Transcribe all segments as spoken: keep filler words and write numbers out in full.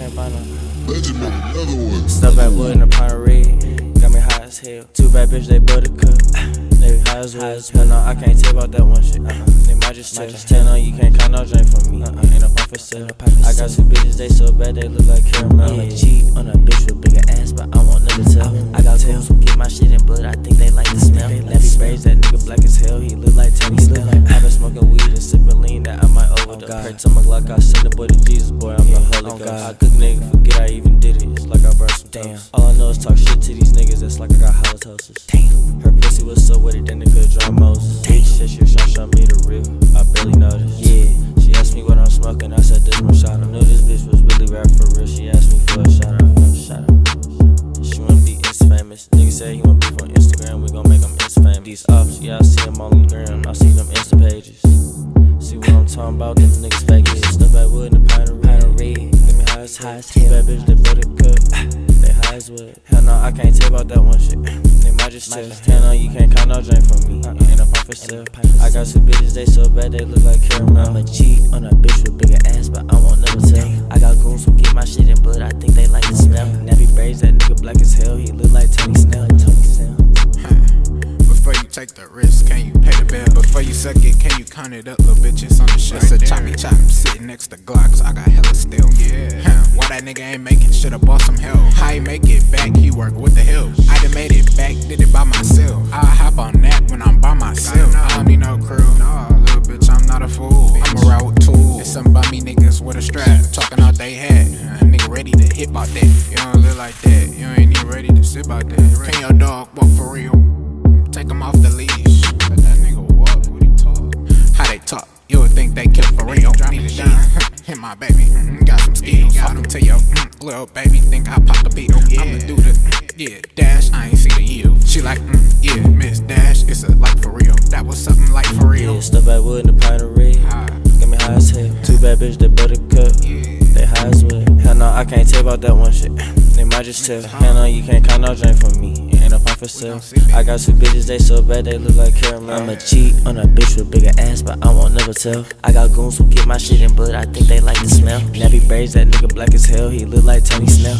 can't find no. Legend made another one. Stuff back wood in a pint of red. Got me high as hell. Too bad bitch, they buttercup. They high as well. Hell no, I can't tell about that one shit. Uh-uh. They might just tell. Tell on you can't count no drink from me. Uh-uh. Ain't no pint for sale. I got two bitches, they so bad they look like caramel. I'ma cheat on a bitch with bigger ass, but I won't never tell. I got goons who get my shit in blood, I think they like the smell. Nappy braids, that nigga black as hell, he look like Tony Snell. I've been smoking weed and sipping lean, that I might overdose. Pray to my Glock, I send the boy to Jesus, boy, I'm the Holy Ghost. I cook nigga, forget I even did it, it's like I burnt some toast. All I know is talk shit to these niggas, it's like I got halitosis. Damn. Her pussy was so wet, it then it could draw Moses. Damn. Shit, she was trying to show me the real, I barely noticed. Yeah. She asked me what I'm smoking, I said this one shot. I knew this bitch was really rap for real, she asked me for a shout out. Shout out. She wanna be Insta famous. Nigga said he wanna be on Instagram, we gon' make him Insta famous. These ops, yeah, I see them on the gram, I see them Insta pages. See what I'm talking about, them niggas fake it. Stuff back wood in the pint of red. Get me high as hell. Two bad bitch, they buttercup. They high as well. Hell no, I can't tell about that one shit. They might just tell. Hell no, you can't count no drink from me. Ain't no pint for sale. I got two bitches, they so bad they look like caramel. I'ma cheat on a bitch with bigger ass, but I won't never tell. I got goons who get my shit in blood, I think they like the smell. Nappy braids, that nigga black as hell, he look like Tony Snell. Before you take the risk, can you pay the bill? Before you suck it, can you count it up, little bitches on the shit? It's a choppy chop, sitting next to Glocks, I got hella still. Yeah. Huh. Why that nigga ain't make it? Shoulda bought some help. How he make it back? He work with the help. I done made it back, did it by myself. I hop on that when I'm by myself. I don't need no crew. Nah, little bitch, I'm not a fool. I'ma ride with tools. It's some bummy niggas with a strap, talking out they head. Uh, nigga ready to hit about that. You don't look like that. You ain't even ready to sit about that. Can your dog walk for real? Take him off the leash. Let that nigga walk, what he talk? How they talk? You would think they kill for real. Need it down. Hit my baby, mm, got some skills. Talking to your mm, little baby, think I pop the beat. Yeah. I'ma do the mm, yeah dash. I ain't see the yield. She like mm, yeah, Miss Dash. It's a like for real. That was something like for real. Yeah, stuff back wood in the pint of red. Got me high as hell. Two bad bitch, they buttercup. Yeah. They high as well. Hell no, I can't tell about that one shit. They might just tell. Hell no, you can't count no drink from me. Ain't no pint for sale. I got two bitches, they so bad they look like caramel. I'ma cheat on a bitch with bigger ass, but I won't never tell. I got goons who get my shit in blood, I think they like the smell. Nappy braids, that nigga black as hell, he look like Tony Snell.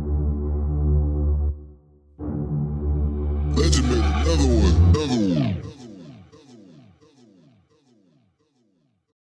Legend made another one, another one.